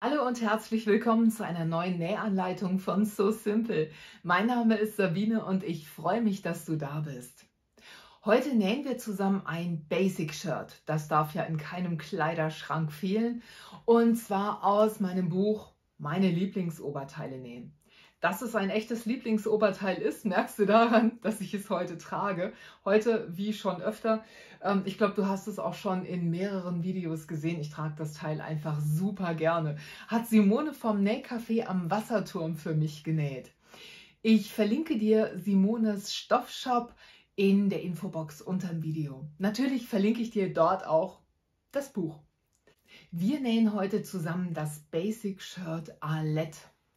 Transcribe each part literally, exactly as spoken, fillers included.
Hallo und herzlich willkommen zu einer neuen Nähanleitung von So Simple. Mein Name ist Sabine und ich freue mich, dass du da bist. Heute nähen wir zusammen ein Basic Shirt. Das darf ja in keinem Kleiderschrank fehlen. Und zwar aus meinem Buch Meine Lieblingsoberteile nähen. Dass es ein echtes Lieblingsoberteil ist, merkst du daran, dass ich es heute trage. Heute, wie schon öfter. Ähm, ich glaube, du hast es auch schon in mehreren Videos gesehen. Ich trage das Teil einfach super gerne. Hat Simone vom Nähcafé am Wasserturm für mich genäht. Ich verlinke dir Simones Stoffshop in der Infobox unter dem Video. Natürlich verlinke ich dir dort auch das Buch. Wir nähen heute zusammen das Basic Shirt Alette.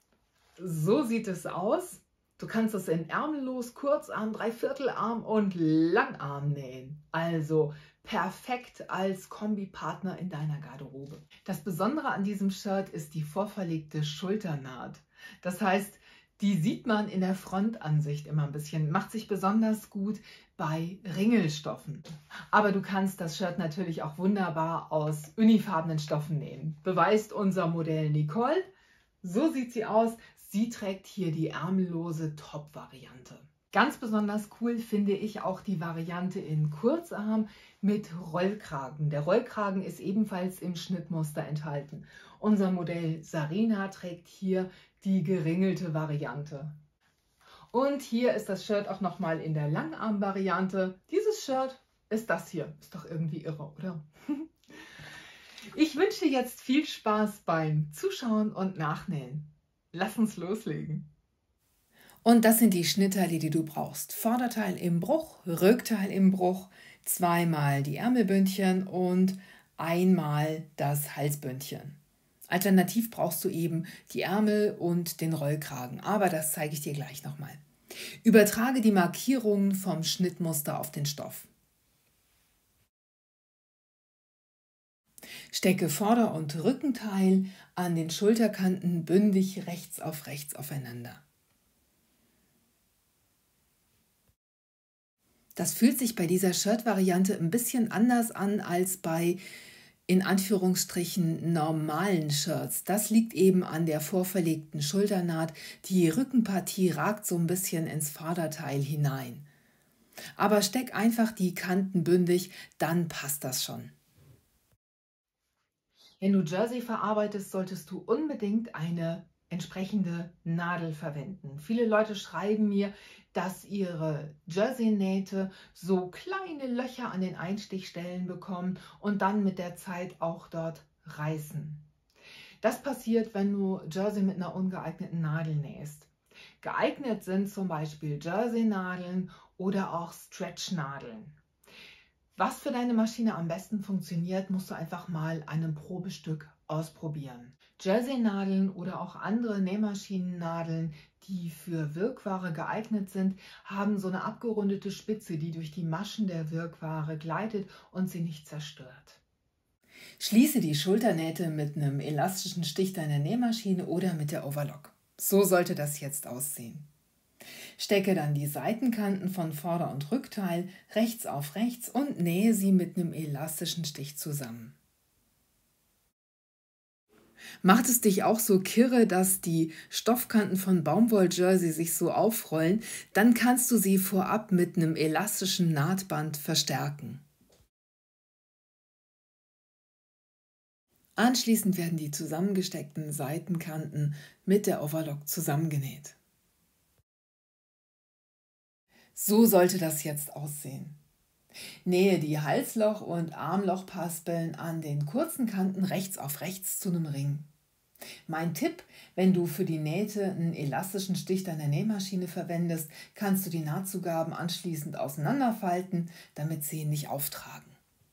So sieht es aus. Du kannst es in ärmellos, Kurzarm, Dreiviertelarm und Langarm nähen. Also perfekt als Kombipartner in deiner Garderobe. Das Besondere an diesem Shirt ist die vorverlegte Schulternaht. Das heißt, die sieht man in der Frontansicht immer ein bisschen, macht sich besonders gut bei Ringelstoffen. Aber du kannst das Shirt natürlich auch wunderbar aus unifarbenen Stoffen nähen. Beweist unser Modell Nicole. So sieht sie aus. Sie trägt hier die ärmellose Top-Variante. Ganz besonders cool finde ich auch die Variante in Kurzarm mit Rollkragen. Der Rollkragen ist ebenfalls im Schnittmuster enthalten. Unser Modell Sarina trägt hier die geringelte Variante. Und hier ist das Shirt auch nochmal in der Langarm-Variante. Dieses Shirt ist das hier. Ist doch irgendwie irre, oder? Ich wünsche dir jetzt viel Spaß beim Zuschauen und Nachnähen. Lass uns loslegen. Und das sind die Schnittteile, die du brauchst. Vorderteil im Bruch, Rückteil im Bruch, zweimal die Ärmelbündchen und einmal das Halsbündchen. Alternativ brauchst du eben die Ärmel und den Rollkragen, aber das zeige ich dir gleich nochmal. Übertrage die Markierungen vom Schnittmuster auf den Stoff. Stecke Vorder- und Rückenteil an den Schulterkanten bündig rechts auf rechts aufeinander. Das fühlt sich bei dieser Shirt-Variante ein bisschen anders an als bei in Anführungsstrichen normalen Shirts. Das liegt eben an der vorverlegten Schulternaht. Die Rückenpartie ragt so ein bisschen ins Vorderteil hinein. Aber steck einfach die Kanten bündig, dann passt das schon. Wenn du Jersey verarbeitest, solltest du unbedingt eine entsprechende Nadel verwenden. Viele Leute schreiben mir, dass ihre Jersey-Nähte so kleine Löcher an den Einstichstellen bekommen und dann mit der Zeit auch dort reißen. Das passiert, wenn du Jersey mit einer ungeeigneten Nadel nähst. Geeignet sind zum Beispiel Jersey-Nadeln oder auch Stretch-Nadeln. Was für deine Maschine am besten funktioniert, musst du einfach mal an einem Probestück ausprobieren. Jersey-Nadeln oder auch andere Nähmaschinennadeln, die für Wirkware geeignet sind, haben so eine abgerundete Spitze, die durch die Maschen der Wirkware gleitet und sie nicht zerstört. Schließe die Schulternähte mit einem elastischen Stich deiner Nähmaschine oder mit der Overlock. So sollte das jetzt aussehen. Stecke dann die Seitenkanten von Vorder- und Rückteil rechts auf rechts und nähe sie mit einem elastischen Stich zusammen. Macht es dich auch so kirre, dass die Stoffkanten von Baumwoll-Jersey sich so aufrollen, dann kannst du sie vorab mit einem elastischen Nahtband verstärken. Anschließend werden die zusammengesteckten Seitenkanten mit der Overlock zusammengenäht. So sollte das jetzt aussehen. Nähe die Halsloch- und Armlochpaspeln an den kurzen Kanten rechts auf rechts zu einem Ring. Mein Tipp: Wenn du für die Nähte einen elastischen Stich deiner Nähmaschine verwendest, kannst du die Nahtzugaben anschließend auseinanderfalten, damit sie nicht auftragen.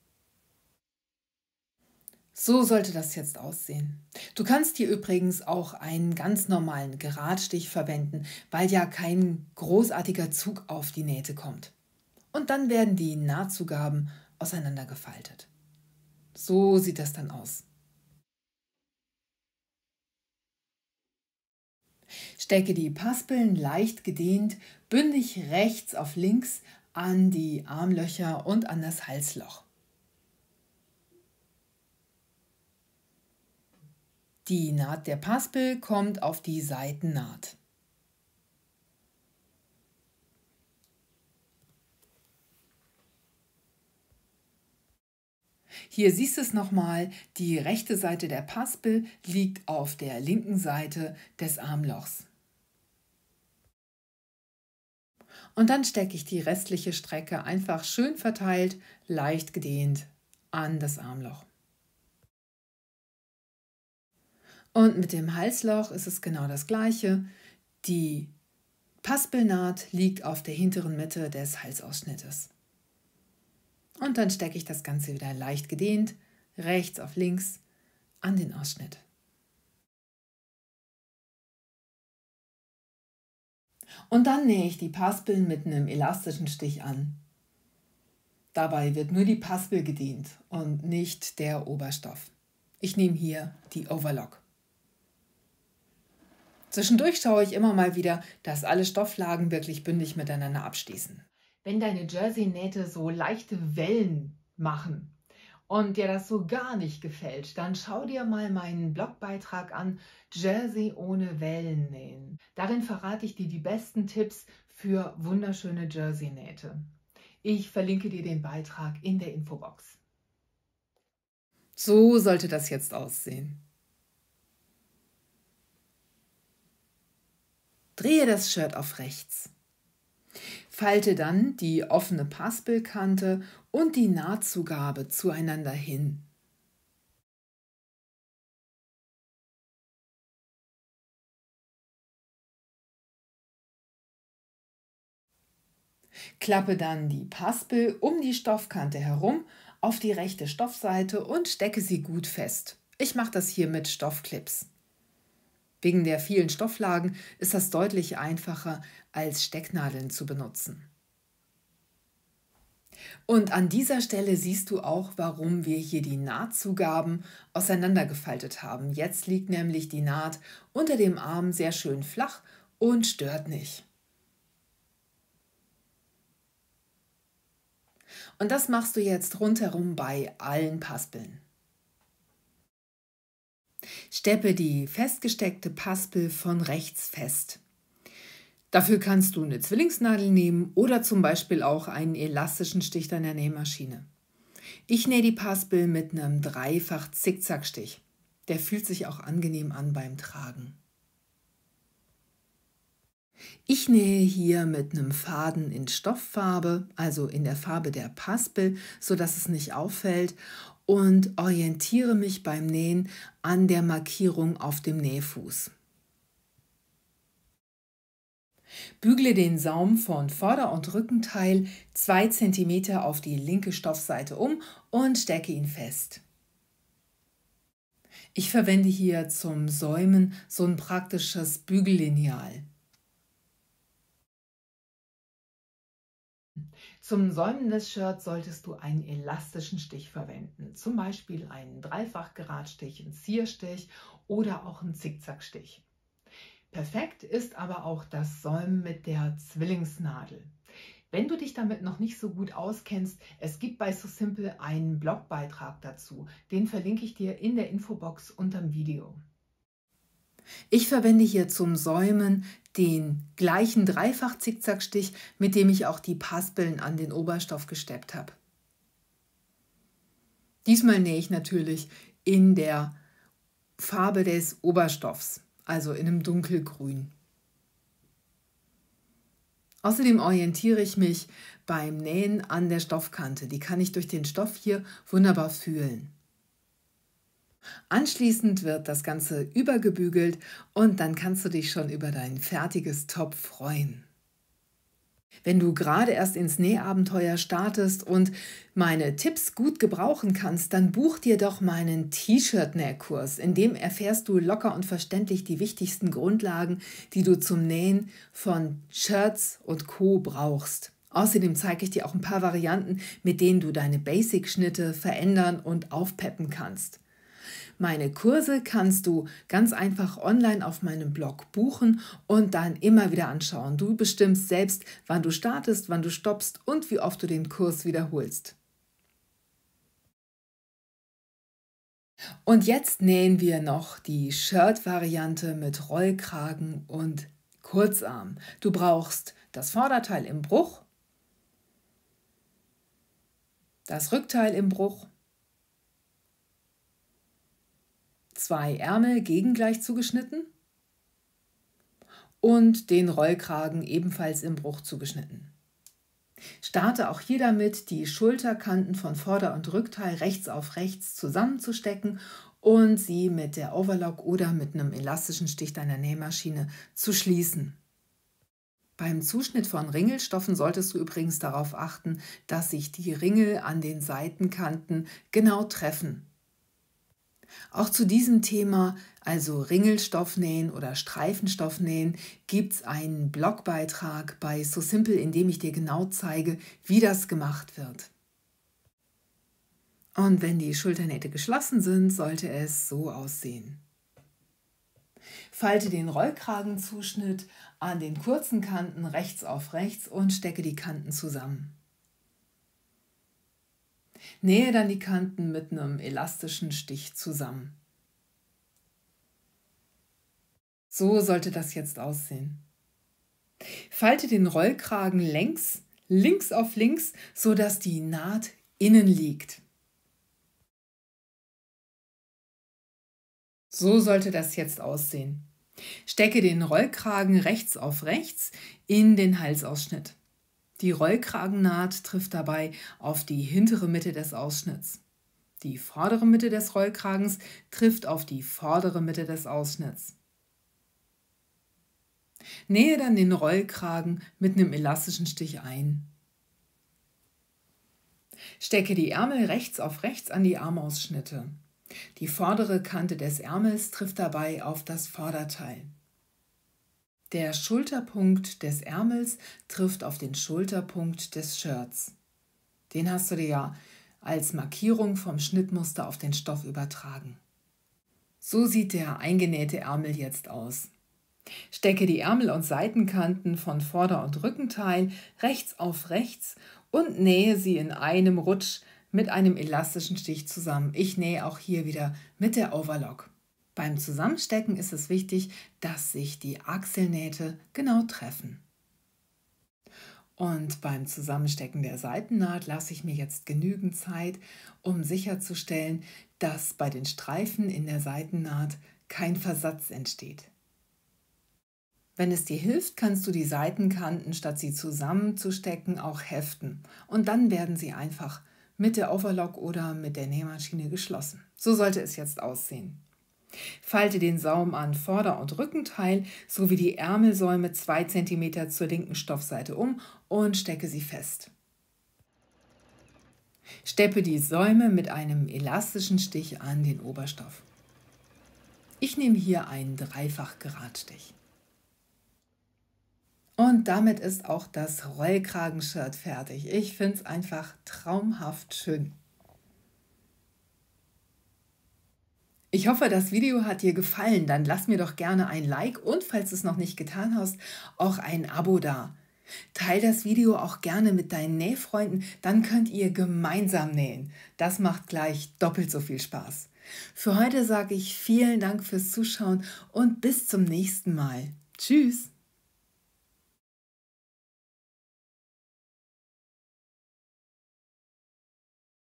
So sollte das jetzt aussehen. Du kannst hier übrigens auch einen ganz normalen Geradstich verwenden, weil ja kein großartiger Zug auf die Nähte kommt. Und dann werden die Nahtzugaben auseinandergefaltet. So sieht das dann aus. Stecke die Paspeln leicht gedehnt, bündig rechts auf links an die Armlöcher und an das Halsloch. Die Naht der Paspel kommt auf die Seitennaht. Hier siehst du es nochmal, die rechte Seite der Paspel liegt auf der linken Seite des Armlochs. Und dann stecke ich die restliche Strecke einfach schön verteilt, leicht gedehnt an das Armloch. Und mit dem Halsloch ist es genau das gleiche. Die Paspelnaht liegt auf der hinteren Mitte des Halsausschnittes. Und dann stecke ich das Ganze wieder leicht gedehnt, rechts auf links, an den Ausschnitt. Und dann nähe ich die Paspeln mit einem elastischen Stich an. Dabei wird nur die Paspel gedehnt und nicht der Oberstoff. Ich nehme hier die Overlock. Zwischendurch schaue ich immer mal wieder, dass alle Stofflagen wirklich bündig miteinander abschließen. Wenn deine Jersey-Nähte so leichte Wellen machen und dir das so gar nicht gefällt, dann schau dir mal meinen Blogbeitrag an, Jersey ohne Wellen nähen. Darin verrate ich dir die besten Tipps für wunderschöne Jersey-Nähte. Ich verlinke dir den Beitrag in der Infobox. So sollte das jetzt aussehen. Drehe das Shirt auf rechts. Falte dann die offene Paspelkante und die Nahtzugabe zueinander hin. Klappe dann die Paspel um die Stoffkante herum auf die rechte Stoffseite und stecke sie gut fest. Ich mache das hier mit Stoffclips. Wegen der vielen Stofflagen ist das deutlich einfacher, als Stecknadeln zu benutzen. Und an dieser Stelle siehst du auch, warum wir hier die Nahtzugaben auseinandergefaltet haben. Jetzt liegt nämlich die Naht unter dem Arm sehr schön flach und stört nicht. Und das machst du jetzt rundherum bei allen Paspeln. Steppe die festgesteckte Paspel von rechts fest. Dafür kannst du eine Zwillingsnadel nehmen oder zum Beispiel auch einen elastischen Stich deiner Nähmaschine. Ich nähe die Paspel mit einem dreifach Zickzackstich. Der fühlt sich auch angenehm an beim Tragen. Ich nähe hier mit einem Faden in Stofffarbe, also in der Farbe der Paspel, sodass es nicht auffällt, und orientiere mich beim Nähen an der Markierung auf dem Nähfuß. Bügle den Saum von Vorder- und Rückenteil zwei Zentimeter auf die linke Stoffseite um und stecke ihn fest. Ich verwende hier zum Säumen so ein praktisches Bügellineal. Zum Säumen des Shirts solltest du einen elastischen Stich verwenden, zum Beispiel einen Dreifach-Geradstich, einen Zierstich oder auch einen Zickzackstich. Perfekt ist aber auch das Säumen mit der Zwillingsnadel. Wenn du dich damit noch nicht so gut auskennst, es gibt bei So Simple einen Blogbeitrag dazu. Den verlinke ich dir in der Infobox unterm Video. Ich verwende hier zum Säumen den gleichen Dreifach-Zickzackstich, mit dem ich auch die Paspeln an den Oberstoff gesteppt habe. Diesmal nähe ich natürlich in der Farbe des Oberstoffs, also in einem dunkelgrün. Außerdem orientiere ich mich beim Nähen an der Stoffkante. Die kann ich durch den Stoff hier wunderbar fühlen. Anschließend wird das Ganze übergebügelt und dann kannst du dich schon über dein fertiges Top freuen. Wenn du gerade erst ins Nähabenteuer startest und meine Tipps gut gebrauchen kannst, dann buch dir doch meinen T-Shirt-Nähkurs. In dem erfährst du locker und verständlich die wichtigsten Grundlagen, die du zum Nähen von Shirts und Co. brauchst. Außerdem zeige ich dir auch ein paar Varianten, mit denen du deine Basic-Schnitte verändern und aufpeppen kannst. Meine Kurse kannst du ganz einfach online auf meinem Blog buchen und dann immer wieder anschauen. Du bestimmst selbst, wann du startest, wann du stoppst und wie oft du den Kurs wiederholst. Und jetzt nähen wir noch die Shirt-Variante mit Rollkragen und Kurzarm. Du brauchst das Vorderteil im Bruch, das Rückteil im Bruch, zwei Ärmel gegengleich zugeschnitten und den Rollkragen ebenfalls im Bruch zugeschnitten. Starte auch hier damit, die Schulterkanten von Vorder- und Rückteil rechts auf rechts zusammenzustecken und sie mit der Overlock oder mit einem elastischen Stich deiner Nähmaschine zu schließen. Beim Zuschnitt von Ringelstoffen solltest du übrigens darauf achten, dass sich die Ringel an den Seitenkanten genau treffen. Auch zu diesem Thema, also Ringelstoffnähen oder Streifenstoffnähen, gibt es einen Blogbeitrag bei So Simple, in dem ich dir genau zeige, wie das gemacht wird. Und wenn die Schulternähte geschlossen sind, sollte es so aussehen. Falte den Rollkragenzuschnitt an den kurzen Kanten rechts auf rechts und stecke die Kanten zusammen. Nähe dann die Kanten mit einem elastischen Stich zusammen. So sollte das jetzt aussehen. Falte den Rollkragen längs, links auf links, sodass die Naht innen liegt. So sollte das jetzt aussehen. Stecke den Rollkragen rechts auf rechts in den Halsausschnitt. Die Rollkragennaht trifft dabei auf die hintere Mitte des Ausschnitts. Die vordere Mitte des Rollkragens trifft auf die vordere Mitte des Ausschnitts. Nähe dann den Rollkragen mit einem elastischen Stich ein. Stecke die Ärmel rechts auf rechts an die Armausschnitte. Die vordere Kante des Ärmels trifft dabei auf das Vorderteil. Der Schulterpunkt des Ärmels trifft auf den Schulterpunkt des Shirts. Den hast du dir ja als Markierung vom Schnittmuster auf den Stoff übertragen. So sieht der eingenähte Ärmel jetzt aus. Stecke die Ärmel- und Seitenkanten von Vorder- und Rückenteil rechts auf rechts und nähe sie in einem Rutsch mit einem elastischen Stich zusammen. Ich nähe auch hier wieder mit der Overlock. Beim Zusammenstecken ist es wichtig, dass sich die Achselnähte genau treffen. Und beim Zusammenstecken der Seitennaht lasse ich mir jetzt genügend Zeit, um sicherzustellen, dass bei den Streifen in der Seitennaht kein Versatz entsteht. Wenn es dir hilft, kannst du die Seitenkanten, statt sie zusammenzustecken, auch heften. Und dann werden sie einfach mit der Overlock oder mit der Nähmaschine geschlossen. So sollte es jetzt aussehen. Falte den Saum an Vorder- und Rückenteil sowie die Ärmelsäume zwei Zentimeter zur linken Stoffseite um und stecke sie fest. Steppe die Säume mit einem elastischen Stich an den Oberstoff. Ich nehme hier einen Dreifach-Geradstich. Und damit ist auch das Rollkragenshirt fertig. Ich finde es einfach traumhaft schön. Ich hoffe, das Video hat dir gefallen. Dann lass mir doch gerne ein Like und, falls du es noch nicht getan hast, auch ein Abo da. Teil das Video auch gerne mit deinen Nähfreunden, dann könnt ihr gemeinsam nähen. Das macht gleich doppelt so viel Spaß. Für heute sage ich vielen Dank fürs Zuschauen und bis zum nächsten Mal. Tschüss!